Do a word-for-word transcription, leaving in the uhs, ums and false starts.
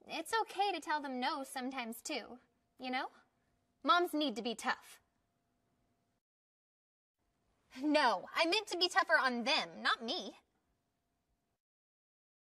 it's okay to tell them no sometimes too, you know? Moms need to be tough. No, I meant to be tougher on them, not me.